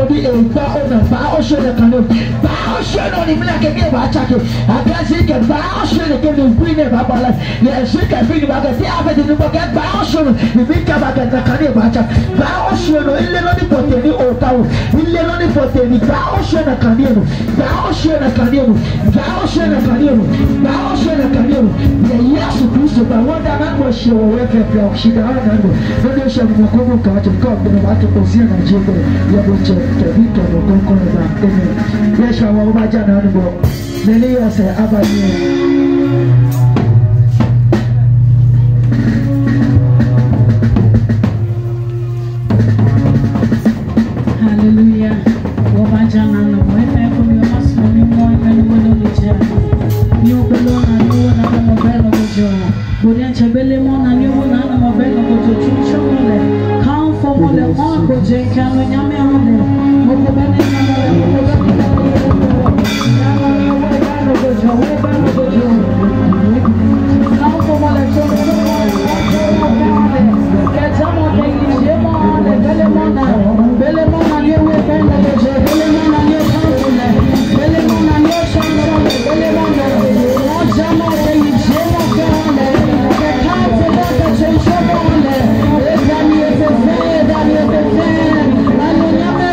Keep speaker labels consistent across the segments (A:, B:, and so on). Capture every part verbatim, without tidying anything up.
A: be a bow and bow share the canoe. Bow share on him like a game of attack. I can't see a bow share the canoe, bring it up. Yes, we can bring back a theater in the bucket. Bow share, we make up at the canoe of attack. Bow share, in the only for the old town, in the only for the bow share the canoe, bow share the canoe, bow share the canoe, bow share the canoe. Yes, Christ, but what that man was your welfare, she got on. When you shall go to God to God, the matter of Zion and Jacob, you have to the Victor or go on about. Yes, I will imagine animal. Many years say, Abba.
B: Hallelujah. Wabajana no wewe kwa masomo ni moyo na moyo ni jana. Niyo belona niyo na na mobile gojo. Bodia chabele mona niyo na na mobile gojo chucho mole. Count for mole mo gojo kanu nyame mole. Moko bene na mole moko bene. Nyama wewe bano gojo wewe bano gojo. Count for mole chucho mole. Ketamo tengi jemo mole bele mona. Bele mona niyo wewe bano gojo. Bele mona niyo kanu. Bele mona niyo chucho mole. Bele mona. Jamo tengi jemo kanu. Change your bone, let me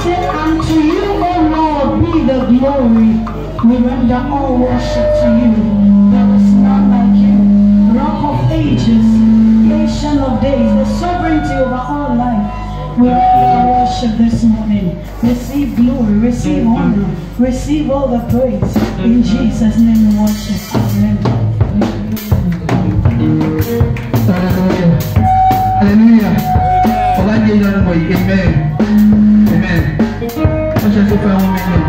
B: Say, unto you, O Lord, be the glory. We render all worship to you. There is none like you. Rock of ages, Ancient of days, the sovereignty over all life. We render our worship this morning. Receive glory, receive honor, receive all the praise. In Jesus' name we worship. Amen.
A: Hallelujah. Hallelujah. Amen. Amen. Amen.